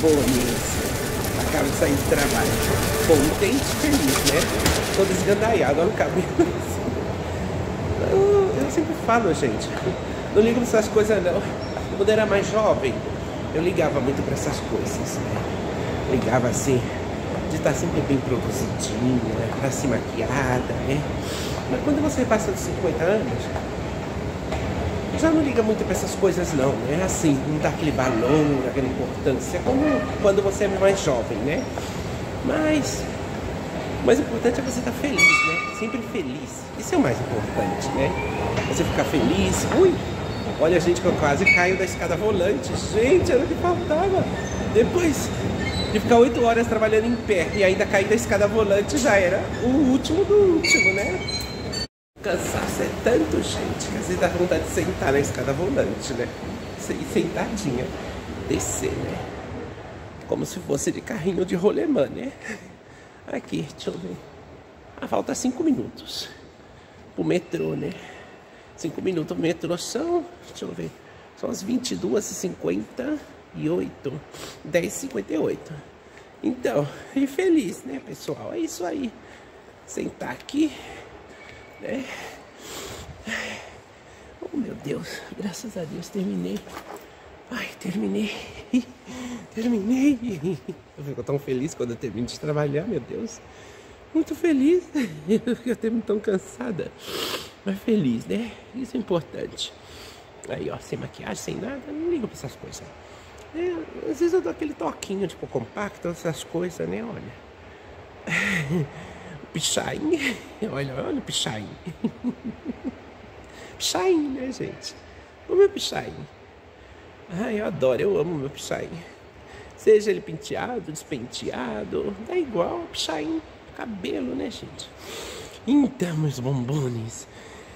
Bonis. Acaba de sair do trabalho. Contente, feliz, né? Todo esgandaiado, olha o cabelo. Eu sempre falo, gente, não ligo pra essas coisas não. Quando eu era mais jovem, eu ligava muito pra essas coisas, né? Ligava assim, de estar sempre bem produzidinha, assim maquiada, né? Mas quando você passa dos 50 anos, já não liga muito pra essas coisas não, né? Assim, não dá aquele valor, aquela importância, como quando você é mais jovem, né? Mas o mais importante é você estar feliz, né? Sempre feliz. Isso é o mais importante, né? Você ficar feliz. Ui! Olha, gente, que eu quase caio da escada volante. Gente, era o que faltava. Depois de ficar 8 horas trabalhando em pé e ainda cair da escada volante, já era o último do último, né? Cansaço é tanto, gente, que às vezes dá vontade de sentar na escada volante, né? E sentadinha, descer, né? Como se fosse de carrinho de rolemã, né? Aqui, deixa eu ver. Falta 5 minutos pro metrô, né? 5 minutos pro metrô são, deixa eu ver, são as 22h58, 10h58. Então, e feliz, né, pessoal? É isso aí. Sentar aqui, né? Oh, meu Deus, graças a Deus, terminei. Ai, terminei. Terminei. Eu fico tão feliz quando eu termino de trabalhar, meu Deus. Muito feliz. Eu termino tão cansada. Mas feliz, né? Isso é importante. Aí, ó, sem maquiagem, sem nada, não ligo pra essas coisas. Às vezes eu dou aquele toquinho, tipo, compacto, essas coisas, né? Olha. Pichain. Olha o pichain. Pichain, né, gente? O meu pichain. Ai, eu adoro, eu amo o meu pichain. Seja ele penteado, despenteado, dá igual a pichain. Cabelo, né, gente? Então, meus bombones.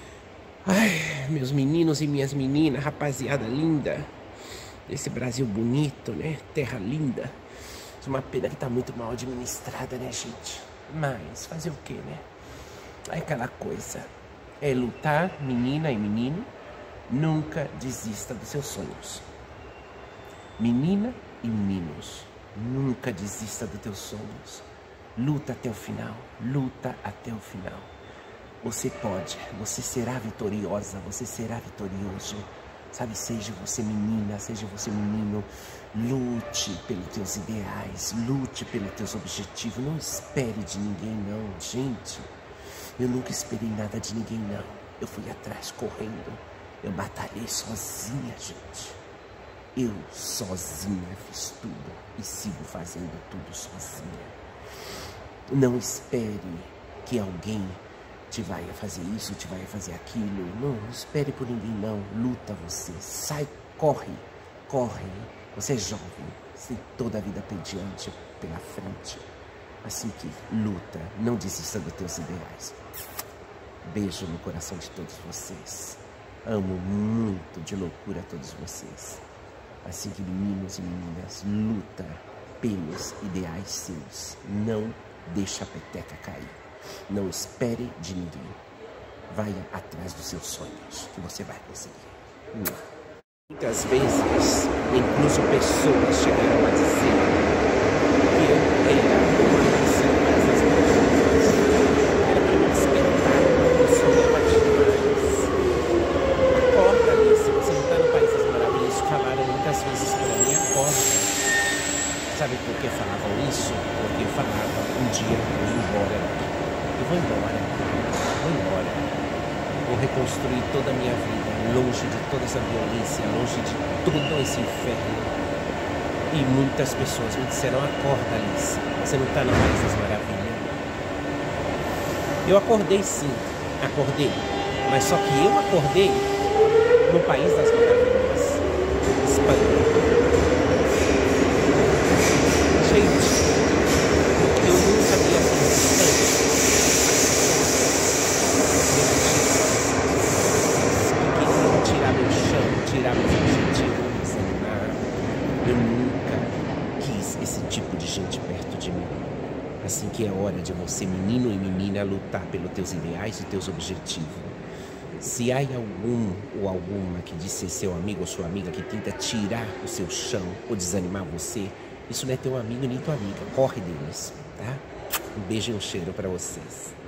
Ai, meus meninos e minhas meninas, rapaziada linda. Desse Brasil bonito, né? Terra linda. Uma pena que tá muito mal administrada, né, gente? Mas fazer o quê, né? É aquela coisa. É lutar, menina e menino. Nunca desista dos seus sonhos. Menina e meninos, nunca desista dos teus sonhos. Luta até o final, luta até o final. Você pode, você será vitoriosa, você será vitorioso. Sabe, seja você menina, seja você menino, lute pelos teus ideais, lute pelos teus objetivos. Não espere de ninguém não, gente. Eu nunca esperei nada de ninguém não. Eu fui atrás correndo, eu batalhei sozinha, gente. Eu sozinha fiz tudo e sigo fazendo tudo sozinha. Não espere que alguém te vai fazer isso, te vai fazer aquilo. Não espere por ninguém não. Luta você, sai, corre, corre. Você é jovem, você tem toda a vida diante, pela frente. Assim que luta, não desista dos teus ideais. Beijo no coração de todos vocês. Amo muito de loucura a todos vocês. Assim que meninos e meninas, luta pelos ideais seus. Não deixa a peteca cair. Não espere de ninguém. Vai atrás dos seus sonhos, que você vai conseguir. Muitas vezes, incluso pessoas chegaram a dizer que eu era uma pessoa dessas pessoas. Era para me despertar, eu sonhava demais. Acorda, Alice, você não está no País das Maravilhas. Falaram muitas vezes para mim, acorda. Sabe por que falavam isso? Porque falavam, um dia eu vou embora. Eu vou embora. Vou embora. Vou reconstruir toda a minha vida, longe de toda essa violência, longe de todo esse inferno. E muitas pessoas me disseram, acorda, Alice, você não está no País das Maravilhas. Eu acordei sim, acordei. Mas só que eu acordei no País das Maravilhas, Espanha. Gente, eu nunca vi assim tanto. Tirar meu chão, tirar meus objetivos, desanimar. Eu nunca quis esse tipo de gente perto de mim. Assim que é hora de você, menino e menina, lutar pelos teus ideais e teus objetivos. Se há algum ou alguma que diz ser seu amigo ou sua amiga que tenta tirar o seu chão ou desanimar você, Isso não é teu amigo nem tua amiga. Corre deles, tá? Um beijo e um cheiro para vocês.